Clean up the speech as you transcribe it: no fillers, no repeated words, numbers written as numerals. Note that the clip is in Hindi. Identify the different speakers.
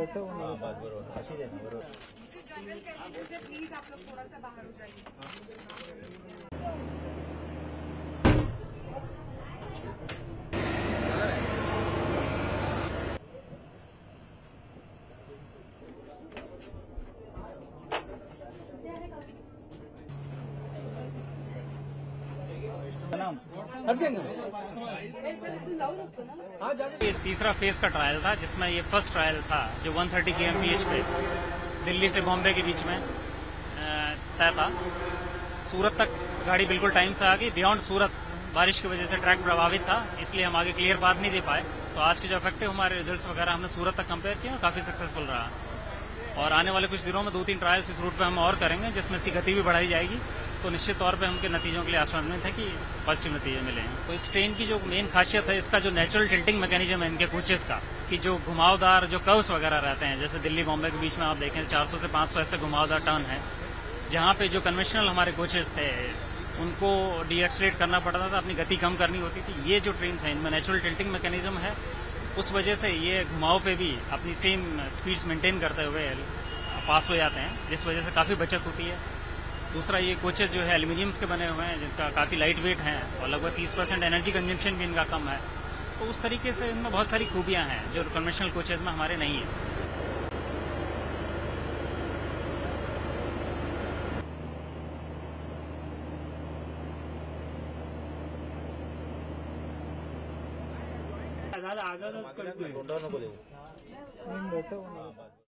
Speaker 1: जनरल कैसे प्लीज आप लोग थोड़ा सा बाहर हो जाइए।
Speaker 2: ये तीसरा फेज का ट्रायल था, जिसमें ये फर्स्ट ट्रायल था जो 130 kmph पे दिल्ली से बॉम्बे के बीच में तय था। सूरत तक गाड़ी बिल्कुल टाइम से आ गई। बियॉन्ड सूरत बारिश की वजह से ट्रैक प्रभावित था, इसलिए हम आगे क्लियर पाथ नहीं दे पाए। तो आज के जो इफेक्टिव हमारे रिजल्ट्स वगैरह हमने सूरत तक कंपेयर किया, काफी सक्सेसफुल रहा। और आने वाले कुछ दिनों में 2-3 ट्रायल्स इस रूट पे हम और करेंगे, जिसमें इसकी गति भी बढ़ाई जाएगी। तो निश्चित तौर पे हमके नतीजों के लिए आशान्वित है कि पॉजिटिव नतीजे मिले हैं। तो इस ट्रेन की जो मेन खासियत है, इसका जो नेचुरल टिल्टिंग मैकेनिज्म है इनके कोचेस का, कि जो घुमावदार जो कर्व्स वगैरह रहते हैं, जैसे दिल्ली बॉम्बे के बीच में आप देखें 400 से 500 ऐसे घुमावदार टर्न है, जहाँ पे जो कन्वेंशनल हमारे कोचेस थे उनको डीएक्सलेट करना पड़ता था, अपनी गति कम करनी होती थी। ये जो ट्रेन है इनमें नेचुरल टिल्टिंग मैकेनिज्म है, उस वजह से ये घुमाव पे भी अपनी सेम स्पीड्स मेंटेन करते हुए पास हो जाते हैं, जिस वजह से काफ़ी बचत होती है। दूसरा, ये कोचेस जो है एल्यूमिनियम्स के बने हुए हैं, जिनका काफ़ी लाइट वेट हैं और लगभग 30% एनर्जी कंजम्पशन भी इनका कम है। तो उस तरीके से इनमें बहुत सारी खूबियाँ हैं जो कन्वेंशनल कोचेस में हमारे नहीं है।
Speaker 3: आगे